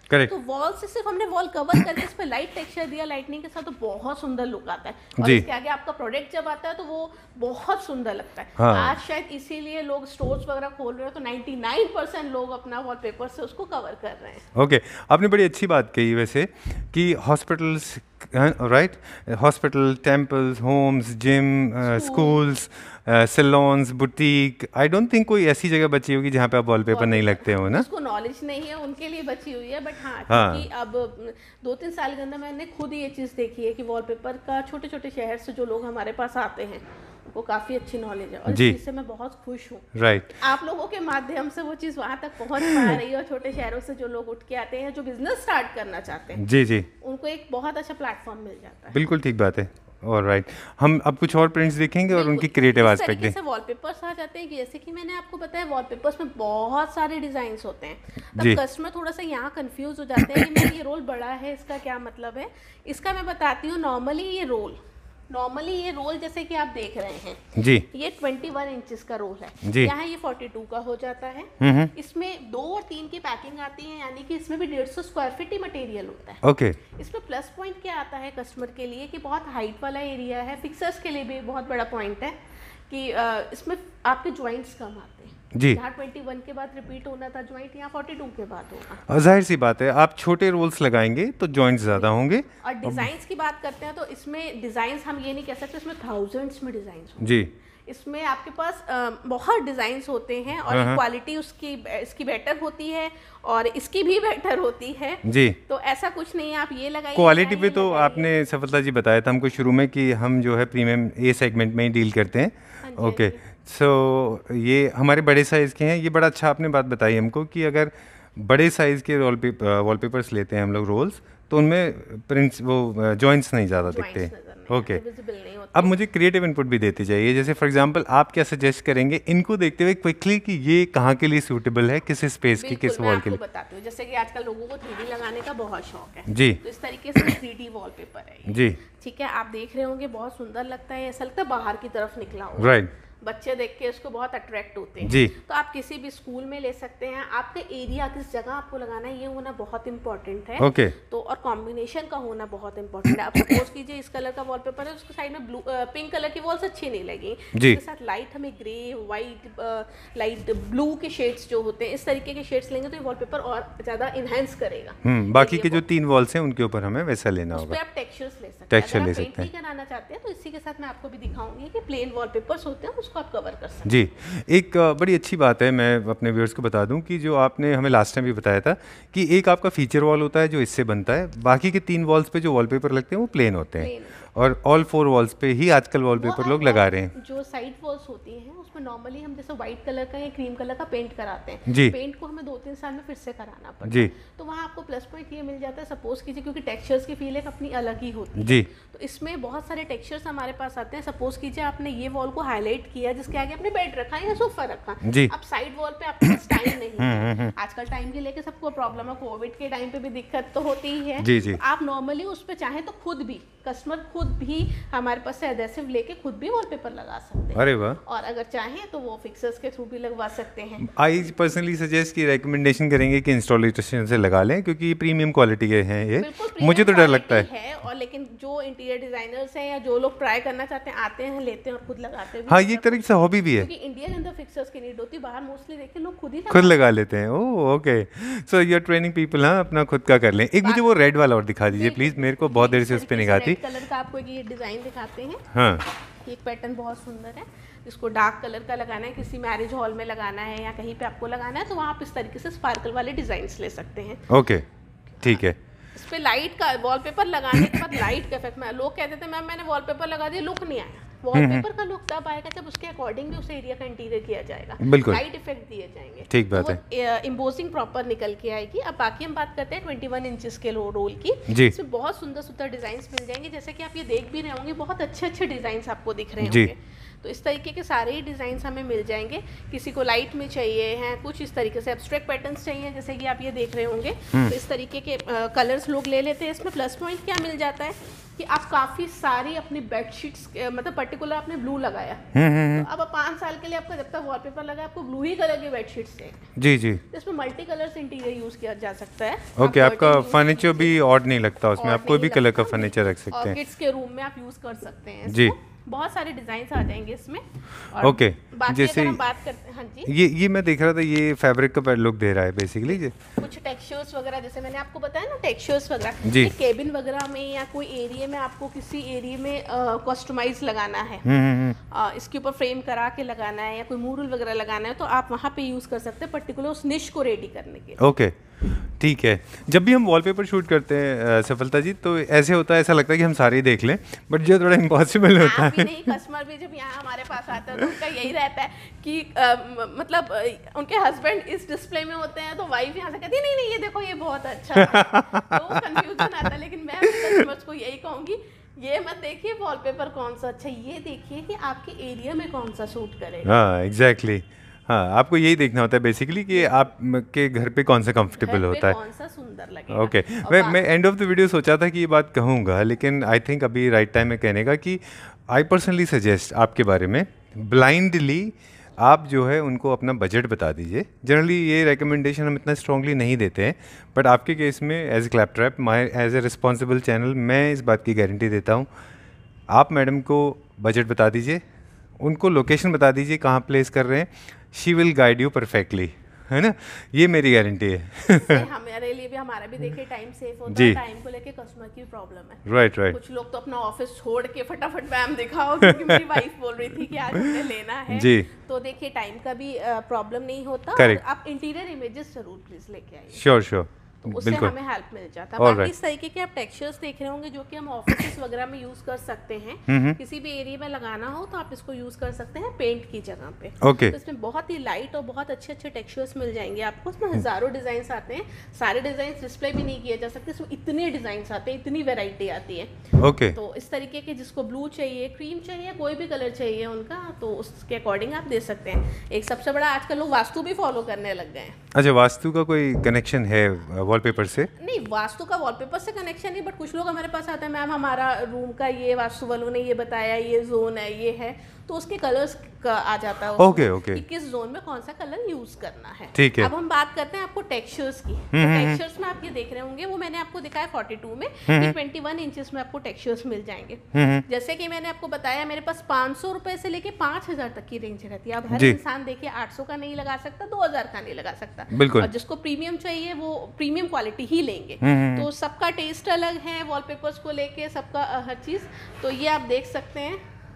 करेक्ट। तो वॉल से सिर्फ हमने वॉल कवर करके इस पे लाइट टेक्सचर दिया लाइटनिंग के साथ, तो बहुत सुंदर लुक आता है। और जी। इसके आगे आपका प्रोडक्ट जब आता है तो वो बहुत सुंदर लगता है। हाँ। आज शायद इसीलिए लोग स्टोर्स वगैरह खोल रहे हो तो निन्यानवे परसेंट लोग अपना वॉलपेपर से उसको कवर कर रहे हैं। ओके, आपने बड़ी अच्छी बात कही वैसे कि hospitals, right, hospital, temples, homes, gym, schools, salons, boutique, I don't think कोई ऐसी जगह बची होगी जहाँ पे आप वॉलपेपर नहीं लगते हो ना। उसको नॉलेज नहीं है उनके लिए बची हुई है, बट हाँ, हाँ। क्योंकि अब दो तीन साल के अंदर मैंने खुद ये चीज़ देखी है कि वॉलपेपर का छोटे छोटे शहर से जो लोग हमारे पास आते हैं उनको काफ़ी अच्छी नॉलेज है, और इस जी। चीज़ से मैं बहुत खुश हूँ। राइट। आप लोगों के माध्यम से वो चीज़ वहाँ तक पहुँच पा रही है, और छोटे शहरों से जो लोग उठ के आते हैं जो बिजनेस स्टार्ट करना चाहते हैं, जी जी, उनको एक बहुत अच्छा प्लेटफॉर्म मिल जाता है। बिल्कुल ठीक बात है। और राइट, हम अब कुछ और प्रिंट्स देखेंगे और उनकी क्रिएटिव एस्पेक्ट देखेंगे। वॉलपेपर्स आ जाते हैं कि जैसे कि मैंने आपको बताया वॉलपेपर्स में बहुत सारे डिजाइन्स होते हैं। तब कस्टमर थोड़ा सा यहाँ कंफ्यूज हो जाते हैं कि मेरा ये रोल बड़ा है, इसका क्या मतलब है। इसका मैं बताती हूँ। नॉर्मली ये रोल नॉर्मली ये रोल जैसे कि आप देख रहे हैं जी, ये इक्कीस इंचेस का रोल है जी। यहाँ ये बयालीस का हो जाता है। हम्म, इसमें दो और तीन की पैकिंग आती है, यानी कि इसमें भी डेढ़ सौ स्क्वायर फीट ही मटेरियल होता है। ओके। इसमें प्लस पॉइंट क्या आता है कस्टमर के लिए कि बहुत हाइट वाला एरिया है। फिक्सर्स के लिए भी बहुत बड़ा पॉइंट है कि इसमें आपके जॉइंट्स कम आते हैं। जी। यहाँ इक्कीस के बाद रिपीट होना था जॉइंट, यहाँ बयालीस के बाद होगा। जाहिर सी बात है, आप छोटे रोल्स लगाएंगे तो जॉइंट्स ज़्यादा होंगे। और डिज़ाइंस की बात करते हैं तो इसमें डिज़ाइंस हम ये नहीं कह सकते, इसमें थाउजेंड्स में डिज़ाइंस होंगे। जी। इसमें आपके पास आ, बहुत डिज़ाइंस होते हैं, और क्वालिटी उसकी इसकी बेटर होती है और इसकी भी बेटर होती है। जी। तो ऐसा कुछ नहीं है आप ये लगाइए। क्वालिटी पे तो आपने सफलता जी बताया था हमको शुरू में कि हम जो है प्रीमियम ए सेगमेंट में ही डील करते हैं। ओके, सो ये हमारे बड़े साइज़ के हैं। ये बड़ा अच्छा आपने बात बताई हमको कि अगर बड़े साइज़ के वॉल पेपर वॉलपेपर्स लेते हैं हम लोग रोल्स, तो उनमें प्रिंट्स वो जॉइंट्स नहीं ज़्यादा दिखते। ओके, अब मुझे क्रिएटिव इनपुट भी देती चाहिए। जैसे फॉर एग्जांपल आप क्या सजेस्ट करेंगे इनको देखते हुए क्विकली कि ये कहाँ के लिए सूटेबल है, किस स्पेस की, किस वॉल के लिए? बताती हूँ। जैसे कि आजकल लोगों को थ्री डी लगाने का बहुत शौक है जी, तो इस तरीके से थ्री डी वॉलपेपर है जी। ठीक है, आप देख रहे होंगे बहुत सुंदर लगता है, ऐसा लगता है बाहर की तरफ निकला हुआ। राइट। बच्चे देख के इसको बहुत अट्रैक्ट होते हैं। जी। तो आप किसी भी स्कूल में ले सकते हैं। आपका एरिया किस जगह आपको लगाना है ये होना बहुत इंपॉर्टेंट है। ओके। तो और कॉम्बिनेशन का होना बहुत इंपॉर्टेंट है। आप सपोज कीजिए इस कलर का वॉलपेपर है, उसके साइड में ब्लू पिंक कलर की वॉल्स अच्छी नहीं लगी, इसके साथ लाइट हमें ग्रे, व्हाइट, लाइट ब्लू के शेड्स जो होते हैं इस तरीके के शेड्स लेंगे तो ये वॉलपेपर और ज्यादा इनहेंस करेगा। हम्म, बाकी के जो तीन वॉल्स हैं उनके ऊपर हमें वैसा लेना होगा। आप टेक्सचर्स ले सकते हैं। टेक्सचर ले सकते हैं। कराना चाहते हैं तो इसी के साथ मैं आपको भी दिखाऊंगी कि प्लेन वॉलपेपर्स होते हैं उसको आप कवर कर सकते हैं। जी, एक बड़ी अच्छी बात है, मैं अपने व्यूअर्स को बता दूं कि जो आपने हमें लास्ट टाइम भी बताया था कि एक आपका फीचर वॉल होता है जो इससे बनता है, बाकी के तीन वॉल्स पे जो वॉलपेपर लगते हैं वो प्लेन होते हैं, और ऑल फोर वॉल्स पे ही आजकल वॉलपेपर लोग लगा रहे हैं। जो साइड वॉल्स होती हैं उसमें नॉर्मली हम जैसे व्हाइट कलर का या क्रीम कलर का पेंट कराते हैं। जी। पेंट को हमें दो तीन साल में फिर से कराना पड़ता है। जी। तो वहाँ आपको प्लस पॉइंट ये मिल जाता है, सपोज कीजिए क्योंकि टेक्सचर्स की फील एक अपनी अलग ही होती है। जी। तो इसमें बहुत सारे टेक्सचर्स हमारे पास आते हैं। सपोज कीजिए आपने ये वॉल को हाईलाइट किया जिसके आगे आपने बेड रखा है या सोफा रखा। जी। अब साइड वॉल पे आपके पास टाइम नहीं है, आजकल टाइम की लेके सबको प्रॉब्लम है, कोविड के टाइम पे भी दिक्कत तो होती ही है। जी जी। आप नॉर्मली उस पे चाहे तो खुद भी कस्टमर खुद भी हमारे पास से एडहेसिव लेके खुद भी वॉलपेपर लगा सकते हैं। अरे वाह। और अगर चाहें तो वो फिक्सर्स के थ्रू भी लगवा सकते हैं। आई पर्सनली सजेस्ट की रिकमेंडेशन करेंगे कि इंस्टॉलेशन से लगा लें क्योंकि ये प्रीमियम क्वालिटी के हैं ये, मुझे तो डर लगता है।, है और लेकिन जो इंटीरियर डिजाइनर्स हैं या जो लोग ट्राई करना चाहते हैं आते हैं, लेते हैं और खुद लगाते हैं। हाँ, ये एक तरीके से हॉबी भी है क्योंकि इंडिया के अंदर फिक्सर्स की नीड होती है, बाहर मोस्टली देखिए लोग खुद ही खुद लगा लेते हैं। Oh okay, so you are training people. हाँ, अपना खुद का कर लें। एक मुझे वो रेड वाला और दिखा दीजिए प्लीज, मेरे को बहुत देर से उस पर निगाह थी। कलर का आपको ये डिजाइन दिखाते हैं। हाँ, एक पैटर्न बहुत सुंदर है, इसको डार्क कलर का लगाना है, किसी मैरिज हॉल में लगाना है या कहीं पे आपको लगाना है तो वहाँ आप इस तरीके से स्पार्कल वाले डिजाइन्स ले सकते हैं। ओके, ठीक है। इस पे लाइट का वॉलपेपर लगाने के बाद लाइट का इफेक्ट, मैं लोग कहते थे मैम मैंने वॉलपेपर लगा दिया लुक नहीं आया। वॉलपेपर का लुक तब आएगा जब उसके अकॉर्डिंग भी उस एरिया का इंटीरियर किया जाएगा, बिल्कुल लाइट इफेक्ट दिए जाएंगे। ठीक बात तो है, इम्पोजिंग प्रॉपर निकल के आएगी। अब बाकी हम बात करते हैं इक्कीस इंचेस के रोल की। जी। इसमें बहुत सुंदर सुंदर डिजाइन मिल जाएंगे, जैसे कि आप ये देख भी रहे होंगे बहुत अच्छे अच्छे डिजाइन आपको दिख रहे होंगे। तो इस तरीके के सारे ही डिजाइन हमें मिल जाएंगे। किसी को लाइट में चाहिए हैं, कुछ इस तरीके से एब्स्ट्रैक्ट पैटर्न्स चाहिए जैसे कि आप ये देख रहे होंगे, तो इस तरीके के कलर्स लोग ले लेते हैं। इसमें प्लस पॉइंट क्या मिल जाता है कि कि आप काफी सारी अपनी बेडशीट्स मतलब पर्टिकुलर आपने ब्लू लगाया, हम्म तो अब पाँच साल के लिए आपका जब तक वॉलपेपर लगा आपको ब्लू ही कलर की बेडशीट्स चाहिए। जी जी। इसमें मल्टी कलर्स इंटीरियर यूज किया जा सकता है। ओके, आपका फर्नीचर भी ऑड नहीं लगता उसमें, आप कोई भी कलर का फर्नीचर रख सकते हैं। किड्स के रूम में आप यूज कर सकते हैं जी। बहुत सारे डिजाइन आ जाएंगे इसमें। ओके, जैसे अगर हम बात करते हैं, हाँ जी, ये ये मैं देख रहा था, ये फैब्रिक का लुक दे रहा है बेसिकली। कुछ टेक्सचर्स वगैरह जैसे मैंने आपको बताया ना, टेक्सचर्स वगैरह जी, केबिन वगैरह में या कोई एरिया में आपको किसी एरिया में कस्टमाइज लगाना है, आ, इसके ऊपर फ्रेम करा के लगाना है या कोई मूरल वगैरह लगाना है, तो आप वहाँ पे यूज कर सकते हैं पर्टिकुलर उस निश को रेडी करने के। ओके, ठीक है। जब भी हम वॉलपेपर शूट करते हैं सफलता जी, तो ऐसे होता है, ऐसा लगता है कि हम सारे ही देख लें, बट जो थोड़ा इम्पॉसिबल होता है। नहीं, कस्टमर भी जब यहाँ हमारे पास आता है तो उनका यही रहता है कि आ, मतलब उनके हस्बैंड इस डिस्प्ले में होते हैं तो वाइफ यहाँ से कहती है नहीं नहीं ये देखो ये बहुत अच्छा है। तो कंफ्यूजन आता है, लेकिन मैं कस्टमर्स को यही कहूँगी ये मत देखिए वॉलपेपर कौन सा अच्छा, ये देखिए कि आपके एरिया में कौन सा सूट करेगा। हाँ एग्जैक्टली, हाँ आपको यही देखना होता है बेसिकली कि आपके घर पे कौन सा कंफर्टेबल होता है, कौन सा सुंदर लगेगा। Okay okay. मैं मैं एंड ऑफ द वीडियो सोचा था कि ये बात कहूँगा, लेकिन आई थिंक अभी राइट टाइम है कहने का कि आई पर्सनली सजेस्ट आपके बारे में ब्लाइंडली आप जो है उनको अपना बजट बता दीजिए। जनरली ये रिकमेंडेशन हम इतना स्ट्रांगली नहीं देते हैं, बट आपके केस में as a claptrap, my as a responsible channel, मैं इस बात की गारंटी देता हूँ। आप मैडम को बजट बता दीजिए, उनको लोकेशन बता दीजिए कहाँ प्लेस कर रहे हैं, she will guide you perfectly, है ना, ये मेरी गारंटी है। हमारे लिए भी, हमारा भी देखिए टाइम सेव होता है, टाइम को लेके कस्टमर की प्रॉब्लम है। Right right. कुछ लोग तो अपना ऑफिस छोड़ के फटाफट मैम दिखाओ, क्योंकि मेरी वाइफ बोल रही थी कि आज हमें लेना है जी, तो देखिए टाइम का भी प्रॉब्लम नहीं होता। Correct. आप इंटीरियर इमेजेस जरूर प्लीज लेके आइए। श्योर श्योर, तो उससे हमें हेल्प मिल जाता है। बाकी इस तरीके के आप टेक्सचर्स देख रहे होंगे जो कि हम ऑफिस वगैरह में यूज कर सकते हैं। किसी भी एरिया में लगाना हो तो आप इसको यूज कर सकते हैं पेंट की जगह पे। ओके, तो इसमें बहुत ही लाइट और बहुत अच्छे अच्छे टेक्सचर्स मिल जाएंगे आपको। इसमें हजारों डिजाइन आते हैं, सारे डिजाइन डिस्प्ले भी नहीं किए जा सकते, इसमें इतने डिजाइन आते हैं, इतनी वेराइटी आती है। ओके, तो इस तरीके के जिसको ब्लू चाहिए, क्रीम चाहिए, कोई भी कलर चाहिए उनका, तो उसके अकॉर्डिंग आप दे सकते हैं। एक सबसे बड़ा आजकल लोग वास्तु भी फॉलो करने लग गए हैं। अच्छा, वास्तु का कोई कनेक्शन है वॉलपेपर से? नहीं, वास्तु का वॉलपेपर से कनेक्शन नहीं, बट कुछ लोग हमारे पास आते हैं मैम हमारा रूम का ये वास्तु वालों ने ये बताया, ये जोन है, ये है, तो उसके कलर्स का आ जाता है ओके ओके, कि किस जोन में कौन सा कलर यूज करना है। ठीक है। अब हम बात करते हैं आपको टेक्सचर्स की। तो टेक्सचर्स में आप ये देख रहे होंगे, वो मैंने आपको दिखाया बयालीस में, कि इक्कीस इंचेस में आपको टेक्सचर्स मिल जाएंगे। जैसे कि मैंने आपको बताया मेरे पास पाँच सौ रुपए से लेके पाँच हजार तक की रेंज रहती है। अब हर इंसान देखिए आठ सौ का नहीं लगा सकता, दो हजार का नहीं लगा सकता, बिल्कुल। और जिसको प्रीमियम चाहिए वो प्रीमियम क्वालिटी ही लेंगे। तो सबका टेस्ट अलग है वॉलपेपर्स को लेके, सबका हर चीज। तो ये आप देख सकते हैं,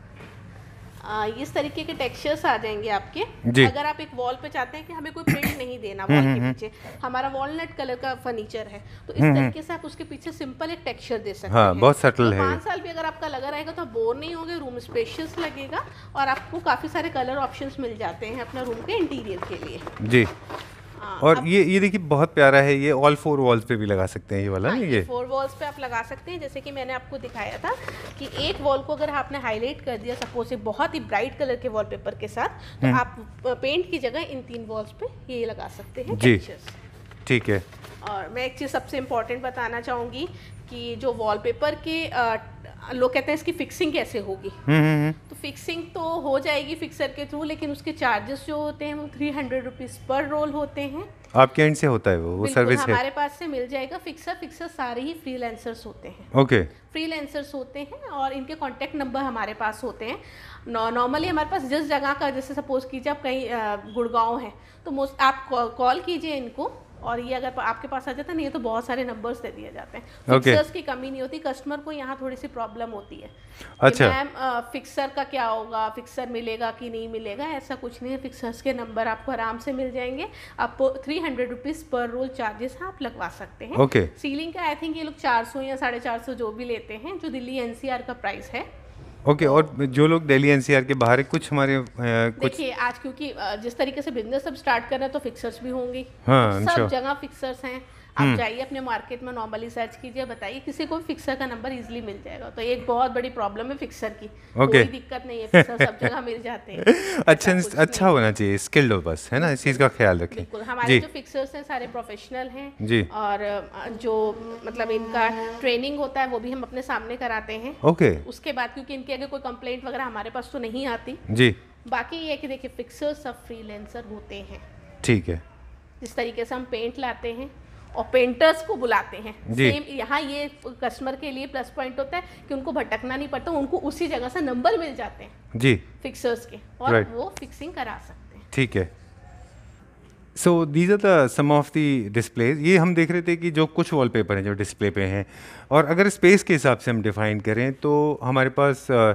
आ, इस तरीके के टेक्सचर्स आ जाएंगे आपके। अगर आप एक वॉल पे चाहते हैं कि हमें कोई प्रिंट नहीं देना वॉल के पीछे, हमारा वॉलनट कलर का फर्नीचर है, तो इस तरीके से आप उसके पीछे सिंपल एक टेक्सचर दे सकते हाँ, हैं। बहुत सटल है। पाँच साल भी अगर आपका लगा रहेगा तो आप बोर नहीं होंगे, रूम स्पेशियस लगेगा और आपको काफी सारे कलर ऑप्शंस मिल जाते हैं अपना रूम के इंटीरियर के लिए। जी, और ये ये देखिए बहुत प्यारा है, ये ऑल फोर वॉल्स पे भी लगा सकते हैं ये वाला। हाँ, ये फोर वॉल्स पे आप लगा सकते हैं। जैसे कि मैंने आपको दिखाया था कि एक वॉल को अगर आपने हाईलाइट कर दिया सपोज एक बहुत ही ब्राइट कलर के वॉलपेपर के साथ, तो आप पेंट की जगह इन तीन वॉल्स पे ये लगा सकते हैं टेक्सचर्स। ठीक है। और मैं एक चीज़ सबसे इम्पोर्टेंट बताना चाहूँगी कि जो वॉलपेपर के लोग कहते हैं इसकी फिक्सिंग कैसे होगी, तो फिक्सिंग तो हो जाएगी फिक्सर के थ्रू, लेकिन उसके चार्जेस जो होते हैं वो थ्री हंड्रेड रुपीज़ पर रोल होते हैं। आपके एंड से होता है वो वो सर्विस है? हमारे पास से मिल जाएगा। फिक्सर फिक्सर सारे ही फ्रीलांसर्स होते हैं। ओके, फ्रीलांसर्स होते हैं और इनके कॉन्टैक्ट नंबर हमारे पास होते हैं। नॉर्मली हमारे पास जिस जगह का, जैसे सपोज कीजिए आप कहीं गुड़गांव है तो मोस्ट आप कॉल कीजिए इनको, और ये अगर आपके पास आ जाता है, नहीं तो बहुत सारे नंबर्स दे दिए जाते हैं। फिक्सर्स की कमी नहीं होती। कस्टमर को यहाँ थोड़ी सी प्रॉब्लम होती है, अच्छा मैम फिक्सर का क्या होगा, फिक्सर मिलेगा कि नहीं मिलेगा, ऐसा कुछ नहीं है। फिक्सर्स के नंबर आपको आराम से मिल जाएंगे। आपको थ्री हंड्रेड रुपीज़ पर रोल चार्जेस आप लगवा सकते हैं। ओके, सीलिंग का आई थिंक ये लोग चार सौ या साढ़े चार सौ जो भी लेते हैं, जो दिल्ली एनसीआर का प्राइस है। ओके, और जो लोग दिल्ली एनसीआर के बाहर है, कुछ हमारे कुछ देखिए आज क्योंकि जिस तरीके से बिजनेस अब स्टार्ट कर रहे हैं तो फिक्सर्स भी होंगे। हाँ, सब जगह फिक्सर्स हैं। आप जाइए अपने मार्केट में नॉर्मली सर्च कीजिए, बताइए, किसी को भी फिक्सर का नंबर इजीली मिल जाएगा। तो एक बहुत बड़ी प्रॉब्लम है फिक्सर की, okay. कोई दिक्कत नहीं है, फिक्सर सब जगह मिल जाते हैं। अच्छा अच्छा होना चाहिए, स्किल्ड हो बस, है ना, इस चीज़ का ख्याल रखें। बिल्कुल, हमारे जो फिक्सर्स हैं सारे प्रोफेशनल हैं जी, और जो मतलब इनका ट्रेनिंग होता है वो भी हम अपने सामने कराते हैं। Okay okay. उसके बाद क्योंकि इनकी अगर कोई कंप्लेंट वगैरह हमारे पास तो नहीं आती जी। बाकी ये कि देखिए फिक्सर्स सब फ्रीलांसर होते हैं, ठीक है। जिस तरीके से हम पेंट लाते हैं और पेंटर्स को बुलाते हैं, सेम यहाँ ये कस्टमर के लिए प्लस पॉइंट होता है कि उनको भटकना नहीं पड़ता, उनको उसी जगह से नंबर मिल जाते हैं जी फिक्सर्स के, और right. वो फिक्सिंग करा सकते हैं। ठीक है। So these are the some of the displays. ये हम देख रहे थे कि जो कुछ वॉलपेपर हैं जो डिस्प्ले पे हैं, और अगर स्पेस के हिसाब से हम डिफाइन करें तो हमारे पास आ,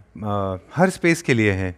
आ, हर स्पेस के लिए हैं,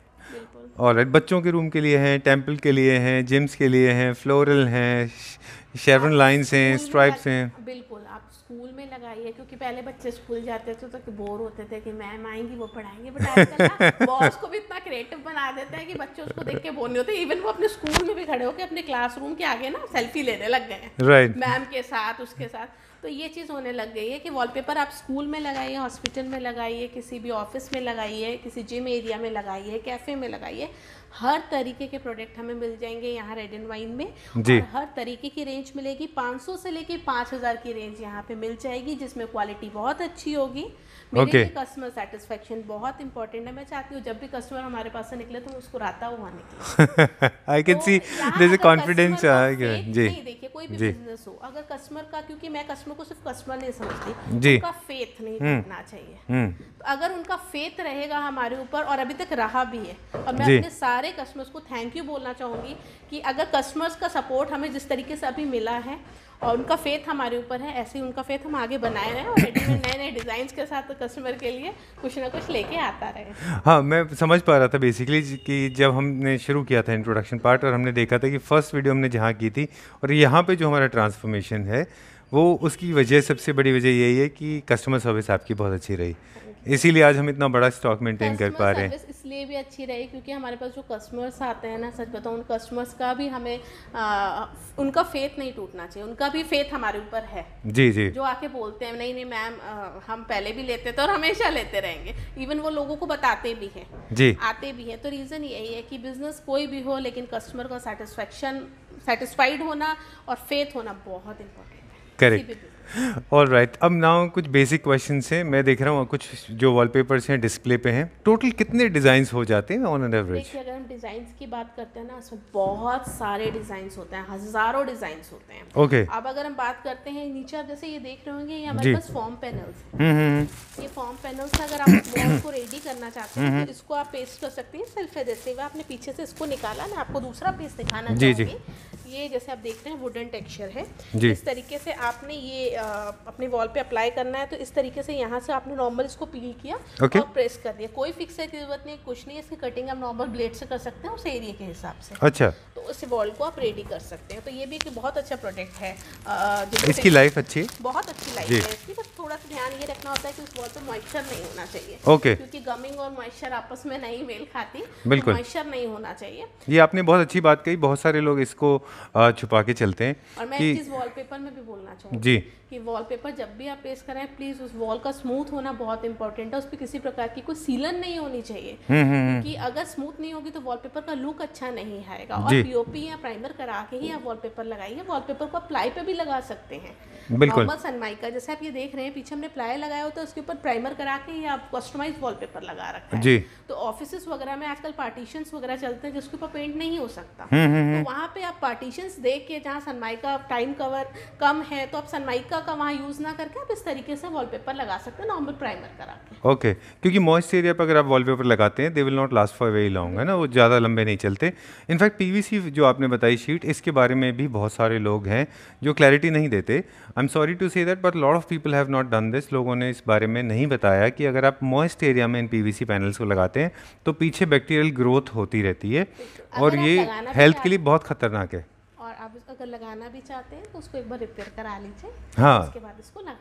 और बच्चों के रूम के लिए हैं, टेंपल के लिए हैं, जिम्स के लिए हैं, फ्लोरल हैं, शेरवन लाइन्स हैं, स्ट्राइप्स हैं। बिल्कुल, आप स्कूल में लगाइए, क्योंकि पहले बच्चे स्कूल जाते थे तो बोर होते थे कि मैम आएंगी वो पढ़ाएंगे, बट आजकल बॉस को भी इतना क्रिएटिव बना देता है कि बच्चे उसको देख के बोर नहीं होते। इवन वो अपने स्कूल में भी खड़े होकर अपने क्लासरूम के आगे ना सेल्फी लेने लग गए हैं, राइट, मैम के साथ, उसके साथ। तो ये चीज़ होने लग गई है कि वॉलपेपर आप स्कूल में लगाइए, हॉस्पिटल में लगाइए, किसी भी ऑफिस में लगाइए, किसी जिम एरिया में लगाइए, कैफ़े में लगाइए, हर तरीके के प्रोडक्ट हमें मिल जाएंगे यहाँ रेड एंड वाइन में। और हर तरीके की रेंज मिलेगी, पाँच सौ से लेके पाँच हज़ार की रेंज यहाँ पे मिल जाएगी, जिसमें क्वालिटी बहुत अच्छी होगी। मेरे लिए कस्टमर सेटिस्फेक्शन बहुत इंपॉर्टेंट है। मैं चाहती हूँ जब भी कस्टमर हमारे पास से निकले तो मुस्कुराता हुआ निकले। I can see there is a confidence. जी, देखिए कोई भी बिजनेस हो, अगर कस्टमर का, क्योंकि मैं कस्टमर को सिर्फ कस्टमर नहीं समझती, उनका फेथ नहीं टूटना चाहिए। तो अगर उनका फेथ रहेगा हमारे ऊपर, और अभी तक रहा भी है, और मैं अपने सारे कस्टमर्स को थैंक यू बोलना चाहूँगी कि अगर कस्टमर्स का सपोर्ट हमें जिस तरीके से अभी मिला है और उनका फेथ हमारे ऊपर है, ऐसे ही उनका फेथ हम आगे बनाए रहे और रेडीमेड नए नए डिज़ाइंस के साथ कस्टमर के लिए कुछ ना कुछ लेके आता रहे। हाँ, मैं समझ पा रहा था बेसिकली कि जब हमने शुरू किया था इंट्रोडक्शन पार्ट, और हमने देखा था कि फर्स्ट वीडियो हमने जहाँ की थी और यहाँ पे जो हमारा ट्रांसफॉर्मेशन है, वो उसकी वजह, सबसे बड़ी वजह यही है कि कस्टमर सर्विस आपकी बहुत अच्छी रही, इसीलिए आज हम इतना बड़ा स्टॉक मेंटेन कर पा रहे हैं। इसलिए भी अच्छी रही क्योंकि हमारे पास जो कस्टमर्स आते हैं ना, सच बताऊं, उन कस्टमर्स का भी हमें आ, उनका फेथ नहीं टूटना चाहिए, उनका भी फेथ हमारे ऊपर है। जी जी, जो आके बोलते हैं नहीं नहीं मैम हम पहले भी लेते थे और हमेशा लेते रहेंगे, इवन वो लोगों को बताते भी हैं जी, आते भी हैं। तो रीज़न यही है कि बिजनेस कोई भी हो, लेकिन कस्टमर का सेटिस्फेक्शन, सेटिस्फाइड होना और फेथ होना बहुत इंपॉर्टेंट है। करेक्ट। ऑल राइट, अब नाउ कुछ बेसिक क्वेश्चंस हैं। मैं देख रहा हूँ कुछ जो वॉलपेपर्स हैं डिस्प्ले पे हैं, टोटल कितने डिज़ाइंस हो जाते हैं ऑन एन एवरेज? देखिए, अगर हम डिज़ाइंस की बात करते हैं ना, इसमें बहुत सारे डिज़ाइंस होते हैं, हज़ारों डिज़ाइंस होते हैं। Okay okay. अब अगर हम बात करते हैं नीचे, आप जैसे ये देख रहे होंगे, ये हमारे पास फॉर्म पैनल्स हैं। ये फॉर्म पैनल्स अगर आप वॉल को रेडी करना चाहते हैं तो इसको आप पेस्ट कर सकते हैं सेल्फ एडहेसिव। आपने पीछे से इसको निकाला ना, आपको दूसरा पीस दिखाना चाहूँगी। ये जैसे आप देख रहे हैं वुडन टेक्सचर है, इस तरीके से आपने ये आ, अपने वॉल पे अप्लाई करना है। तो इस तरीके से यहाँ से आपने नॉर्मल इसको पील किया okay. और प्रेस कर दिया, कोई फिक्सर की जरूरत नहीं, कुछ नहीं है। इसकी कटिंग आप नॉर्मल ब्लेड से कर सकते हैं उस एरिया के हिसाब से। अच्छा, तो उस वॉल को आप रेडी कर सकते हैं। तो ये भी एक बहुत अच्छा प्रोडक्ट है। इसकी लाइफ अच्छी है, बहुत अच्छी लाइफ है इसकी, बस थोड़ा सा ध्यान ये रखना होता है कि उस वॉल पे मॉइस्चर नहीं होना चाहिए। ओके, क्योंकि गमिंग और मॉइस्चर आपस में नहीं मेल खाती, बिल्कुल मॉइस्चर नहीं होना चाहिए। ये आपने बहुत अच्छी बात कही, बहुत सारे लोग इसको छुपा के चलते हैं। और मैं इस वॉलपेपर में भी बोलना चाहूँगी जी कि वॉलपेपर जब भी आप पेस्ट करें, प्लीज उस वॉल का स्मूथ होना बहुत इंपॉर्टेंट है। उस पर किसी प्रकार की कोई सीलन नहीं होनी चाहिए, क्योंकि अगर स्मूथ नहीं होगी तो वॉलपेपर का लुक अच्छा नहीं आएगा। और पीओपी या प्राइमर करा के ही आप वॉलपेपर लगाइए। वॉलपेपर को आप प्लाई पे भी लगा सकते हैं, नॉर्मल सनमाइका जैसे आप ये देख रहे हैं पीछे हमने प्लाई लगाया होता है, उसके ऊपर प्राइमर करा के ही आप कस्टमाइज वॉलपेपर लगा रखा है। तो ऑफिस वगैरह में आजकल पार्टीशंस वगैरह चलते हैं जिसके ऊपर पेंट नहीं हो सकता, तो वहाँ पे आप पार्टीशंस देख के, जहाँ सनमाइका टाइम कवर कम है तो आप सनमाइका का वहाँ यूज ना करके आप इस तरीके से वॉलपेपर लगा सकते हैं, नॉर्मल प्राइमर करा के। ओके, क्योंकि मॉइस्ट एरिया पर अगर आप वॉलपेपर लगाते हैं they will not last for very long, है ना, वो ज़्यादा लंबे नहीं चलते। इनफैक्ट पीवीसी जो आपने बताई शीट, इसके बारे में भी बहुत सारे लोग हैं जो क्लैरिटी नहीं देते। I am sorry to say that but lot of people have not done this. लोगों ने इस बारे में नहीं बताया कि अगर आप मॉइस्ट एरिया में इन पीवीसी पैनल्स को लगाते हैं तो पीछे बैक्टीरियल ग्रोथ होती रहती है और ये हेल्थ के लिए बहुत खतरनाक है। और आप अगर लगाना भी चाहते हैं तो उसको एक बार रिपेयर करा लीजिए, हाँ, उसके बाद इसको लगा सकते हैं।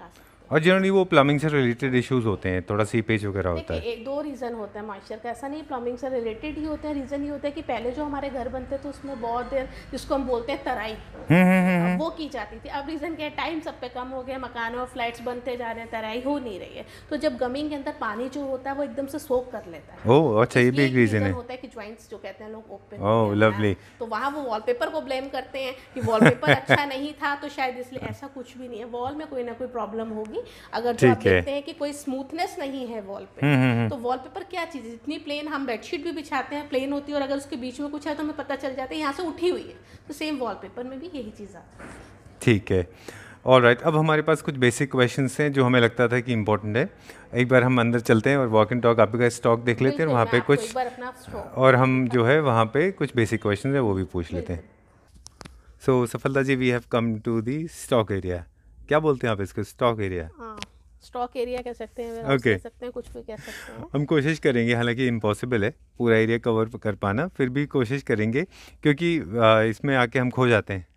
और जनरली वो प्लम्बिंग से रिलेटेड इश्यूज होते हैं, थोड़ा सीपेज वगैरह होता है। एक दो रीज़न होता है मॉइस्चर का, ऐसा नहीं प्लम्बिंग से रिलेटेड ही होते हैं। रीज़न ये होता है कि पहले जो हमारे घर बनते थे उसमें बहुत देर जिसको हम बोलते हैं तराई, वो की जाती थी। अब रीज़न क्या है, टाइम सब पे कम हो गया, मकान और फ्लैट्स बनते जा रहे हैं, तराई हो नहीं रही है, तो जब गमिंग के अंदर पानी जो होता है वो एकदम से सोक कर लेता है। ओह अच्छा, ये भी एक रीज़न है। होता है कि जॉइंट्स जो कहते हैं लोग ओपन, ओह लवली, तो वहाँ वो वॉलपेपर को ब्लेम करते हैं कि वॉलपेपर अच्छा नहीं था तो शायद इसलिए। ऐसा कुछ भी नहीं है, वॉल में कोई ना कोई प्रॉब्लम होगी। अगर जो आप देखते हैं कि कोई स्मूथनेस नहीं है वॉल पे, तो वॉलपेपर क्या चीज़ है, जितनी प्लेन हम बेडशीट भी बिछाते हैं प्लेन होती है, और अगर उसके बीच में कुछ है तो हमें पता चल जाता है यहाँ से उठी हुई है, तो सेम वॉलपेपर में भी यही चीज़ आती है। ठीक है, ऑल राइट। अब हमारे पास कुछ बेसिक क्वेश्चंस हैं जो हमें लगता था कि इंपॉर्टेंट है। एक बार हम अंदर चलते हैं और वॉक एंड टॉक आपका स्टॉक देख लेते हैं, वहाँ पे कुछ, और हम जो है वहाँ पे कुछ बेसिक क्वेश्चन है वो भी पूछ लेते हैं। So Saphalta ji, we have come to the stock area. क्या बोलते हैं आप इसको, स्टॉक एरिया? स्टॉक एरिया कह सकते हैं, ओके, कह सकते हैं, कुछ भी कह सकते हैं। हम कोशिश करेंगे, हालांकि इम्पॉसिबल है पूरा एरिया कवर कर पाना, फिर भी कोशिश करेंगे क्योंकि इसमें आके हम खो जाते हैं।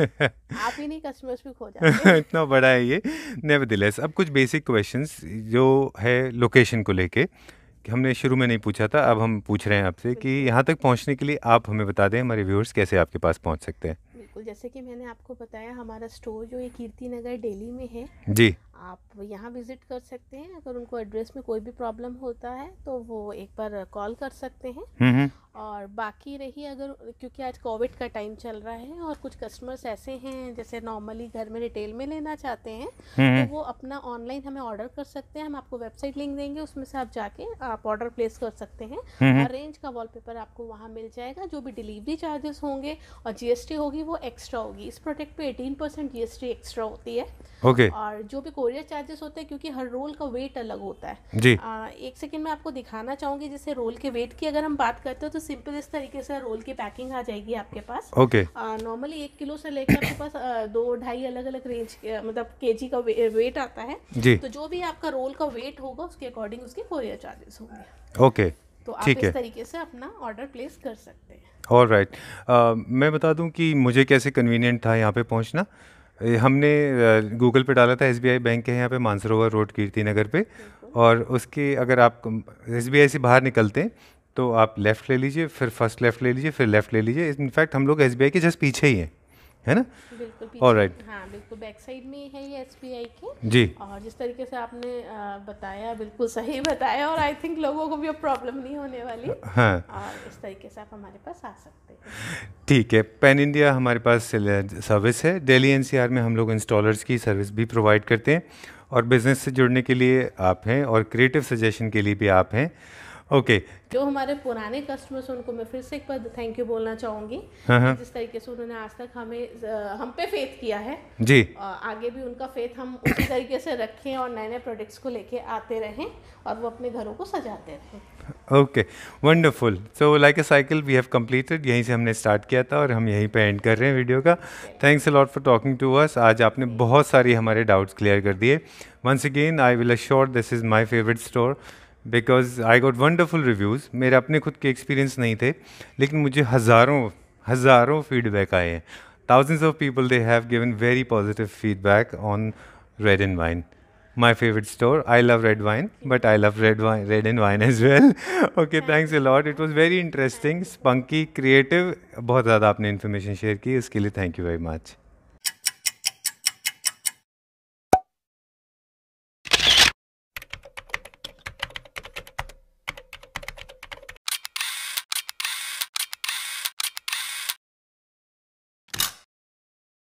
आप ही नहीं, कस्टमर्स भी खो जाते हैं। इतना बड़ा है ये। नेवरदलेस, अब कुछ बेसिक क्वेश्चंस जो है लोकेशन को लेके, कि हमने शुरू में नहीं पूछा था, अब हम पूछ रहे हैं आपसे कि यहाँ तक पहुँचने के लिए आप हमें बता दें, हमारे व्यूअर्स कैसे आपके पास पहुँच सकते हैं। बिल्कुल, जैसे कि मैंने आपको बताया, हमारा स्टोर जो है कीर्ति नगर दिल्ली में है जी। आप यहाँ विजिट कर सकते हैं। अगर उनको एड्रेस में कोई भी प्रॉब्लम होता है तो वो एक बार कॉल कर सकते हैं। और बाकी रही, अगर क्योंकि आज कोविड का टाइम चल रहा है और कुछ कस्टमर्स ऐसे हैं जैसे नॉर्मली घर में रिटेल में लेना चाहते हैं, तो वो अपना ऑनलाइन हमें ऑर्डर कर सकते हैं। हम आपको वेबसाइट लिंक देंगे, उसमें से आप जाके आप ऑर्डर प्लेस कर सकते हैं। और रेंज का वॉलपेपर आपको वहाँ मिल जाएगा। जो भी डिलीवरी चार्जेस होंगे और जीएसटी होगी वो एक्स्ट्रा होगी। इस प्रोडक्ट पे एटीन परसेंट जीएसटी एक्स्ट्रा होती है। Okay okay. और जो भी कोरियर चार्जेस होते हैं, क्योंकि हर रोल का वेट अलग होता है जी। आ, एक सेकंड में आपको दिखाना चाहूँगी। जैसे रोल के वेट की अगर हम बात करते हैं तो सिंपल इस तरीके से रोल की पैकिंग आ जाएगी आपके पास। Okay okay. नॉर्मली एक किलो से लेकर आपके पास आ, दो ढाई अलग अलग रेंज मतलब केजी का वे, वेट आता है जी। तो जो भी आपका रोल का वेट होगा उसके अकॉर्डिंग उसके कोरियर चार्जेस होंगे। Okay okay. तो आप इस तरीके से अपना ऑर्डर प्लेस कर सकते हैं। All right right. मैं बता दूं कि मुझे कैसे कन्वीनियंट था यहाँ पे पहुँचना। हमने गूगल पे डाला था एसबीआई बैंक है यहाँ पे मानसरोवर रोड कीर्ति नगर पे, और उसके अगर आप एसबीआई से बाहर निकलते हैं तो आप लेफ़्ट ले लीजिए, फिर फर्स्ट लेफ़्ट ले लीजिए, फिर लेफ़्ट ले लीजिए। इनफैक्ट हम लोग एसबीआई के जस्ट पीछे ही हैं, है ना? और राइट, हाँ बिल्कुल बैक साइड में है ये एसबीआई के जी। और जिस तरीके से आपने बताया बिल्कुल सही बताया, और आई थिंक लोगों को भी अब प्रॉब्लम नहीं होने वाली। हाँ, और इस तरीके से आप हमारे पास आ सकते हैं। ठीक है, पैन इंडिया हमारे पास सर्विस है। दिल्ली एनसीआर में हम लोग इंस्टॉलर्स की सर्विस भी प्रोवाइड करते हैं, और बिज़नेस से जुड़ने के लिए आप हैं, और क्रिएटिव सजेशन के लिए भी आप हैं। Okay okay. जो हमारे पुराने कस्टमर्स उनको मैं फिर से एक बार थैंक यू बोलना चाहूँगी। जिस तरीके से उन्होंने आज तक हमें हम पे फेथ किया है जी, आगे भी उनका फेथ हम उसी तरीके से रखें और नए नए प्रोडक्ट्स को लेके आते रहें और वो अपने घरों को सजाते रहें। Okay, wonderful. So like a cycle we have completed. यहीं से हमने स्टार्ट किया था और हम यहीं पे एंड कर रहे हैं वीडियो का। Thanks a lot for talking to us. आज आपने बहुत सारी हमारे डाउट्स क्लियर कर दिए। Once again I will assure this is my favourite store because I got wonderful reviews. मेरे अपने खुद के एक्सपीरियंस नहीं थे, लेकिन मुझे हज़ारों हज़ारों फीडबैक आए हैं। thousands of people, they have given very positive feedback on Red and Wine, my favorite store. I love red wine, but I love red wine, red and wine as well. Okay, thanks a lot. It was very interesting, spunky, creative. बहुत ज़्यादा आपने information share की, उसके लिए thank you very much.